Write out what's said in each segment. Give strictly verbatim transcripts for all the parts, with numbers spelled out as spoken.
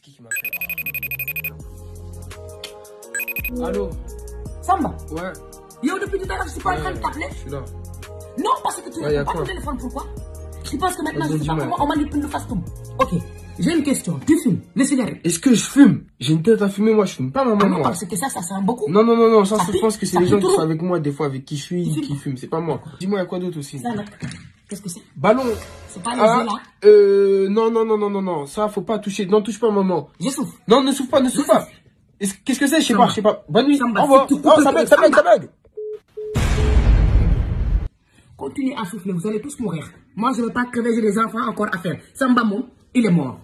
qui qui m'appelle? Allô? Samba? Ouais. Yo, depuis tout à l'heure, je suis pas en train de t'appeler. Je suis là. Non, parce que tu Ouais, réponds pas quoi? au téléphone, pourquoi? Tu penses que maintenant, Vas-y, je sais pas dis-moi. comment on manipule le fast-food. Ok, j'ai une question. Tu fumes les cigarettes? Est-ce que je fume? J'ai une tête à fumer, moi je fume pas, maman. Ah non, Moi. parce que ça, ça sent beaucoup. Non, non, non, non, ça, Ça je pique, pense que c'est ça les gens pique qui sont trop. avec moi, des fois, avec qui je suis, Tu fumes qui fument. C'est pas moi. Dis-moi, il y a quoi d'autre aussi? Ça, là, qu'est-ce que c'est? Ballon. C'est pas les Ah, yeux, là? euh, non, non, non, non, non, non, ça, faut pas toucher. Non, touche pas, maman. Je souffre. Non, ne souffle pas, ne souffle pas. Est-ce- Qu'est-ce que c'est? Je sais Samba. pas, je sais pas. Bonne nuit. Samba, Au revoir. si tu Non, coupes ça le bug, feu, ça bug, ça Samba. bug. Continuez à souffler, vous allez tous mourir. Moi, je ne vais pas crever, j'ai des enfants encore à faire. Samba, mon, il est mort.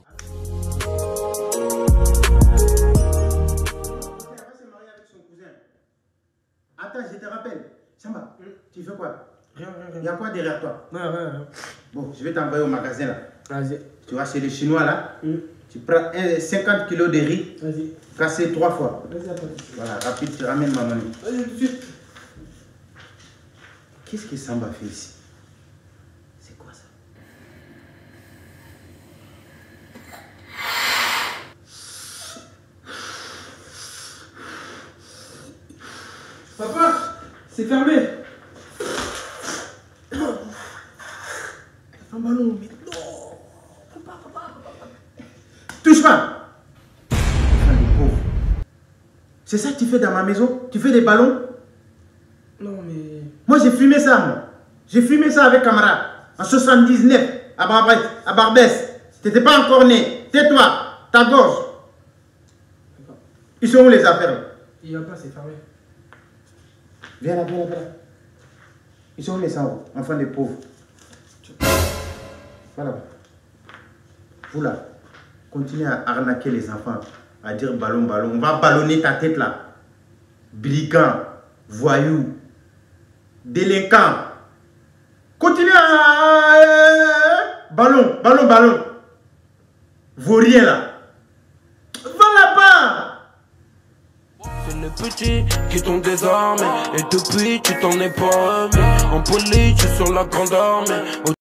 Attends, je te rappelle. Samba, tu fais quoi? Rien, rien, Il y rien. a quoi derrière toi? Non, rien, rien. Bon, je vais t'envoyer au magasin là. Vas-y. Tu vas chez les Chinois là. Tu prends un- cinquante kilos de riz, Vas-y. cassé trois fois. Vas-y, attends. Voilà, rapide, tu ramènes ma monnaie. Vas-y, tout de suite. Qu'est-ce que Samba fait ici? C'est quoi ça? Papa, c'est fermé. Un ballon, mais non. Touche pas! Enfin, le pauvre. C'est ça que tu fais dans ma maison? Tu fais des ballons? Non, mais. Moi, j'ai fumé ça, moi. J'ai fumé ça avec camarade. En soixante-dix-neuf, à Barbès. À Barbès. T'étais pas encore né. Tais-toi. Ta gorge. Ils sont où les affaires là? Il n'y a pas, c'est fermé. Viens là, viens là, viens là. Ils sont où les sangs? Enfants des pauvres. Voilà. Vous là, continuez à arnaquer les enfants. À dire ballon, ballon. On va ballonner ta tête là. Brigand, voyou, délinquant. Continuez à... Ballon, ballon, ballon. Vaurien là. Va là-bas. C'est les petits qui t'ont désarmé. Et depuis tu t'en es pas remis. En police, tu sur la grande armée.